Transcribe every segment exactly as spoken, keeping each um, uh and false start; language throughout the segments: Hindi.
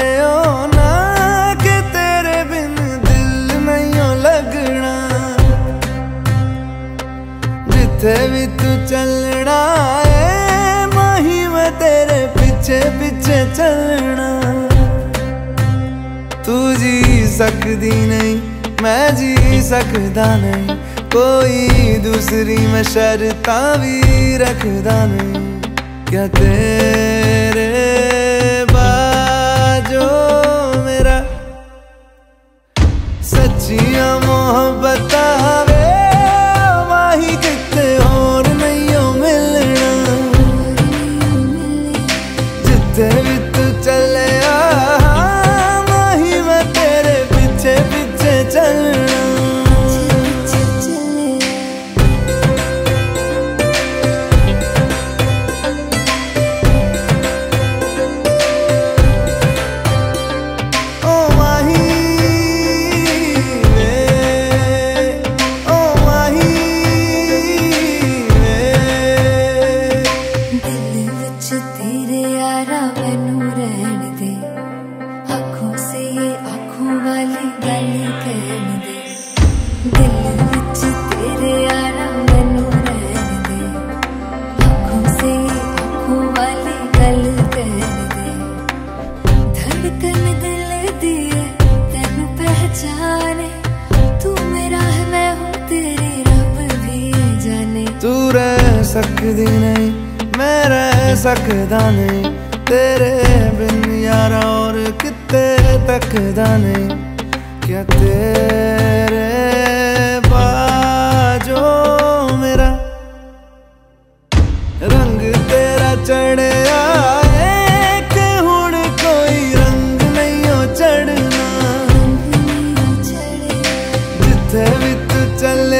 हो ना कि तेरे बिन दिल नहीं हो लगना। जिथे भी तू चलना है माही मैं तेरे पीछे पीछे चलना। तू जी सकदी नहीं मैं जी सकदा नहीं, कोई दूसरी मैं शर्तां भी रखदा नहीं। क्या तेरे बाजो मेरा सच्चियां मोहब्बत वे माही किते और नहीं हो मिलना। जिथे भी तू चले माही मैं तेरे पीछे पीछे चलना। तू रह सकदी नहीं मैं रह सकदा नहीं, तेरे बिन यारा और किते तकदा नहीं। क्या तेरे बाजो मेरा रंग तेरा चढ़िया है कि हुण कोई रंग नहीं हो चढ़ना। जिथे भी तू चले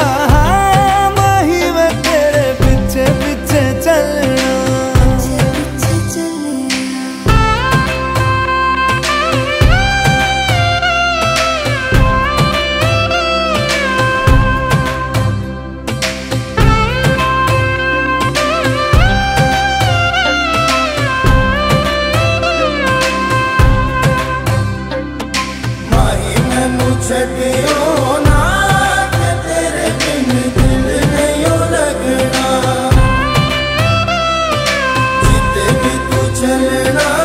छटियो ना कि तेरे बिन दिल नहीं हो लगना। जिते भी तू चलना